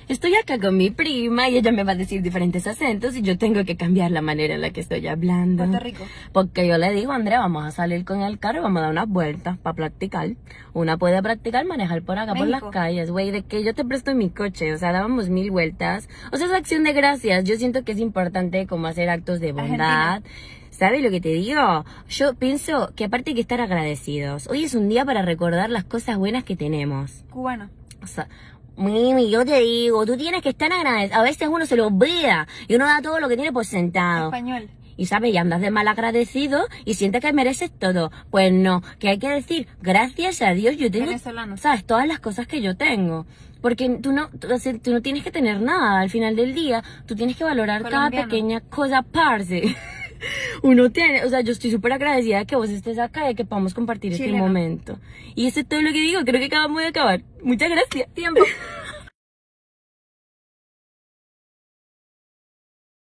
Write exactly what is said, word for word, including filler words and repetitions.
estoy acá con mi prima y ella me va a decir diferentes acentos y yo tengo que cambiar la manera en la que estoy hablando. Puerto Rico. Porque yo le digo, Andrea, vamos a salir con el carro y vamos a dar unas vueltas para practicar. Una puede practicar manejar por acá, México. por las calles, güey, de que yo te presto mi coche, o sea, dábamos mil vueltas. O sea, es acción de gracias. Yo siento que es importante como hacer actos de bondad. Argentina. ¿Sabes lo que te digo? Yo pienso que aparte hay que estar agradecidos. Hoy es un día para recordar las cosas buenas que tenemos. Cubano. O sea, Mimi, yo te digo, tú tienes que estar agradecido. A veces uno se lo olvida y uno da todo lo que tiene por sentado. Español. Y sabes, y andas de mal agradecido y sientes que mereces todo. Pues no, que hay que decir, gracias a Dios yo tengo, Venezolano. sabes, todas las cosas que yo tengo. Porque tú no, tú, o sea, tú no tienes que tener nada al final del día. Tú tienes que valorar Colombiano. cada pequeña cosa, parce. Uno tiene, o sea, yo estoy súper agradecida de que vos estés acá y de que podamos compartir Chileno. este momento. Y eso es todo lo que digo, creo que acabamos de acabar. Muchas gracias. Tiempo.